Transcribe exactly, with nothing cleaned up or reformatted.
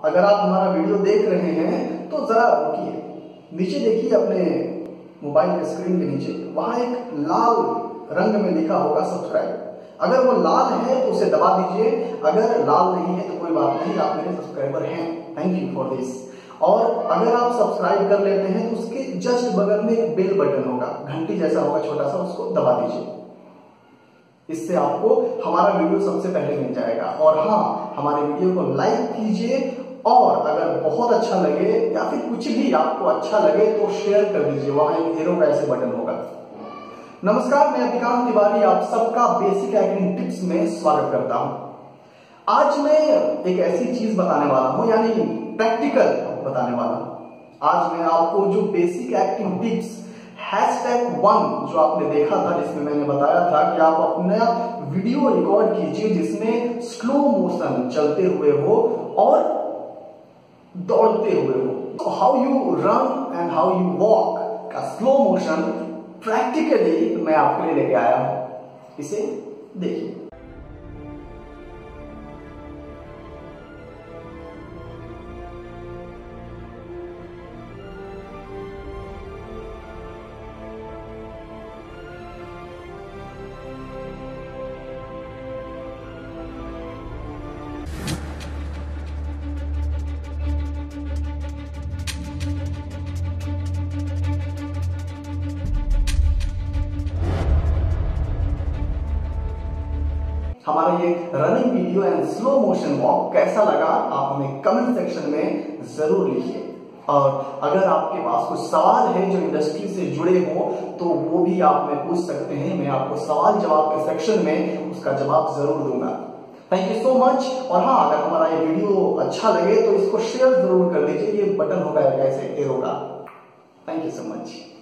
अगर आप हमारा वीडियो देख रहे हैं तो जरा रुकिए, नीचे देखिए अपने मोबाइल के स्क्रीन के नीचे, वहां एक लाल रंग में लिखा होगा सब्सक्राइब। अगर वो लाल है तो उसे दबा दीजिए, अगर लाल नहीं है तो कोई बात नहीं, आप मेरे सब्सक्राइबर हैं, थैंक यू फॉर दिस। और अगर आप सब्सक्राइब कर लेते हैं तो उसके जस्ट बगल में एक बेल बटन होगा, घंटी जैसा होगा छोटा सा, उसको दबा दीजिए। इससे आपको हमारा वीडियो सबसे पहले मिल जाएगा। और हाँ, हमारे वीडियो को लाइक कीजिए, और अगर बहुत अच्छा लगे या फिर कुछ भी आपको अच्छा लगे तो शेयर कर दीजिए, वहां एक एरो का ऐसे बटन होगा। नमस्कार, मैं अभिकांत तिवारी आप सबका बेसिक एक्टिंग टिप्स में स्वागत करता हूं। आज मैं एक ऐसी चीज बताने वाला हूं, यानी प्रैक्टिकल बताने वाला हूं। आज मैं आपको जो basic acting tips hashtag one जो आपने देखा था, जिसमें मैंने बताया था कि आप अपना वीडियो रिकॉर्ड कीजिए जिसमें स्लो मोशन चलते हुए हो और दौड़ते हुए हो। How you run and how you walk का स्लो मोशन प्रैक्टिकली मैं आपके लिए लेके आया हूं, इसे देखिए। हमारा ये running video and slow motion walk कैसा लगा आप हमें कमेंट सेक्शन में जरूर लिखिए। और अगर आपके पास कुछ सवाल है जो इंडस्ट्री से जुड़े हो तो वो भी आप में पूछ सकते हैं, मैं आपको सवाल जवाब के सेक्शन में उसका जवाब जरूर दूंगा। Thank you so much. और हाँ, अगर हमारा ये वीडियो अच्छा लगे तो इसको शेयर जरूर कर दीजिए, ये बटन होगा ऐसे एरो का। Thank you so much.